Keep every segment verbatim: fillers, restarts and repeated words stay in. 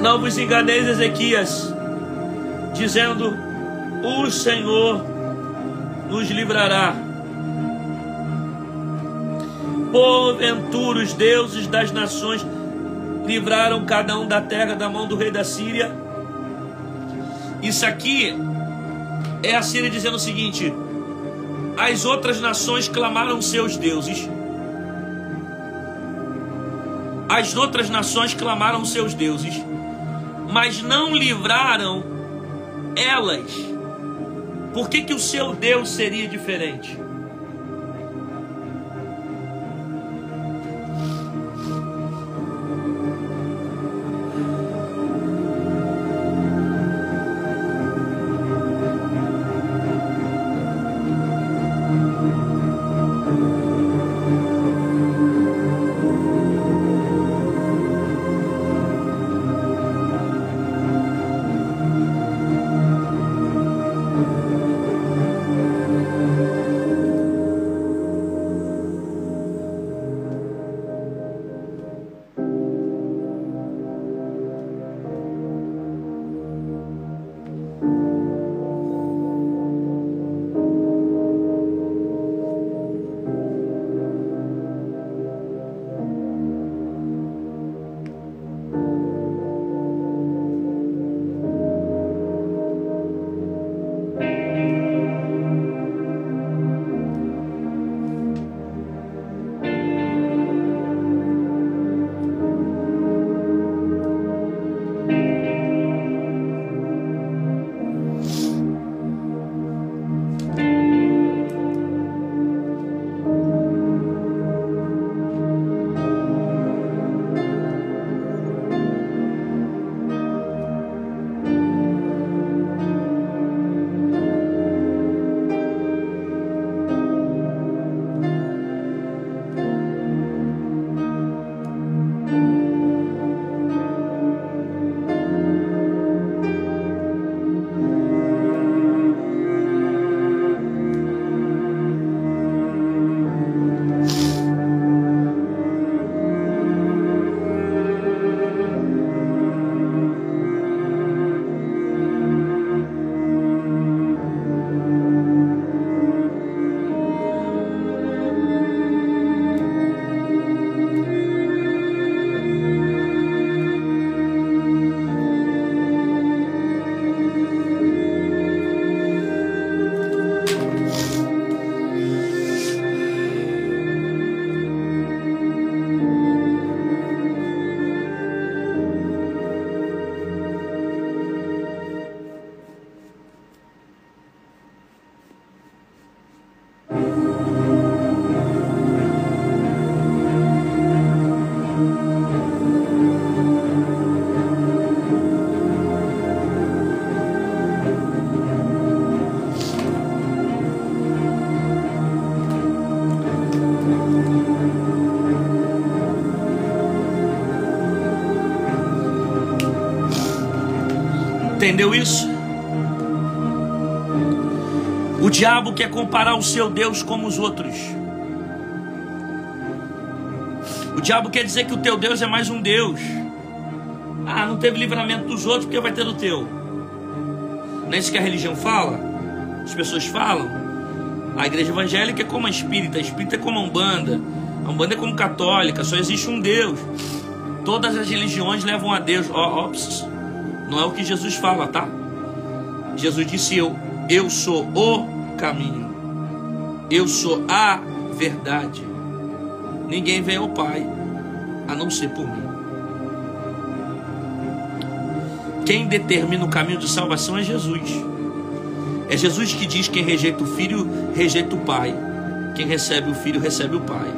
Não vos enganeis, Ezequias, dizendo: o Senhor nos livrará. Porventura os deuses das nações livraram cada um da terra da mão do rei da Síria. Isso aqui é a Síria dizendo o seguinte: as outras nações clamaram seus deuses. As outras nações clamaram seus deuses, mas não livraram elas. Por que que o seu Deus seria diferente? Entendeu isso? O diabo quer comparar o seu Deus como os outros. O diabo quer dizer que o teu Deus é mais um Deus. Ah, não teve livramento dos outros, porque vai ter do teu. Não é isso que a religião fala? As pessoas falam. A igreja evangélica é como a espírita, a espírita é como a umbanda, a umbanda é como a católica, só existe um Deus. Todas as religiões levam a Deus. Ó, ó, não é o que Jesus fala, tá? Jesus disse: eu, eu sou o caminho, eu sou a verdade. Ninguém vem ao Pai a não ser por mim. Quem determina o caminho de salvação é Jesus. É Jesus que diz: quem rejeita o Filho, rejeita o Pai. Quem recebe o Filho, recebe o Pai.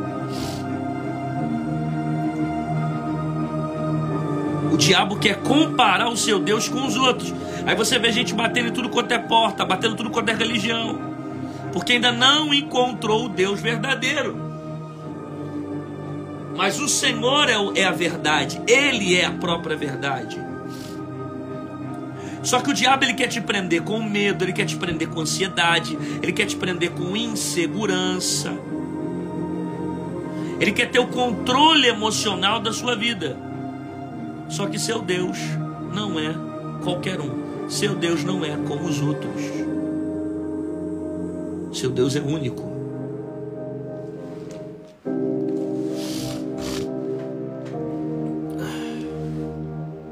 O diabo quer comparar o seu Deus com os outros. Aí você vê gente batendo em tudo quanto é porta, batendo em tudo quanto é religião, porque ainda não encontrou o Deus verdadeiro. Mas o Senhor é a verdade, Ele é a própria verdade. Só que o diabo, ele quer te prender com medo, ele quer te prender com ansiedade, ele quer te prender com insegurança. Ele quer ter o controle emocional da sua vida. Só que seu Deus não é qualquer um. Seu Deus não é como os outros. Seu Deus é único.